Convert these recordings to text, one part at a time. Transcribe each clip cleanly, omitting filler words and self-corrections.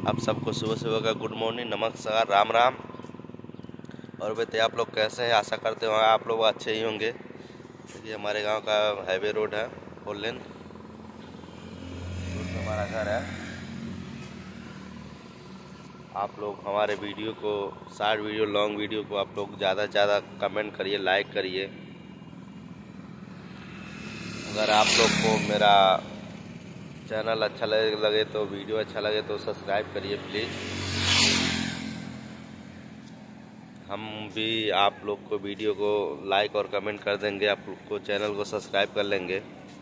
आप सबको सुबह सुबह का गुड मॉर्निंग, नमस्कार, राम राम। और बताइए आप लोग कैसे हैं। आशा करते हो आप लोग अच्छे ही होंगे। ये हमारे गांव का हाईवे रोड है, 4 लेन रोड पे हमारा घर है। आप लोग हमारे वीडियो को, शॉर्ट वीडियो, लॉन्ग वीडियो को आप लोग ज़्यादा से ज़्यादा कमेंट करिए, लाइक करिए। अगर आप लोग को मेरा चैनल अच्छा लगे तो, वीडियो अच्छा लगे तो सब्सक्राइब करिए प्लीज़। हम भी आप लोग को वीडियो को लाइक और कमेंट कर देंगे, आप लोग को चैनल को सब्सक्राइब कर लेंगे।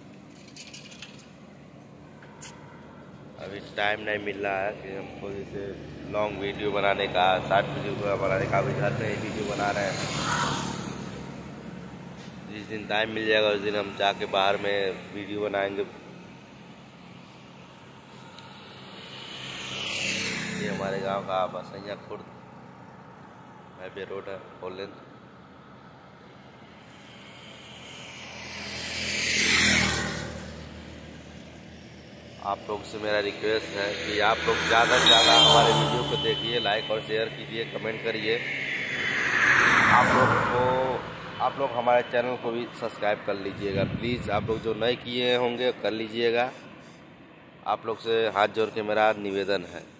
अभी टाइम नहीं मिल रहा है कि हमको जैसे लॉन्ग वीडियो बनाने का, शॉर्ट वीडियो बनाने का। अभी घर पे वीडियो बना रहे हैं। जिस दिन टाइम मिल जाएगा उस दिन हम जाके बाहर में वीडियो बनाएंगे। ये हमारे गांव का बसैया खुर्द हाईवे रोड है, 4 लेन। आप लोग से मेरा रिक्वेस्ट है कि आप लोग ज़्यादा से ज़्यादा हमारे वीडियो को देखिए, लाइक और शेयर कीजिए, कमेंट करिए। आप लोग हमारे चैनल को भी सब्सक्राइब कर लीजिएगा प्लीज़। आप लोग जो नए किए होंगे कर लीजिएगा। आप लोग से हाथ जोड़ के मेरा निवेदन है।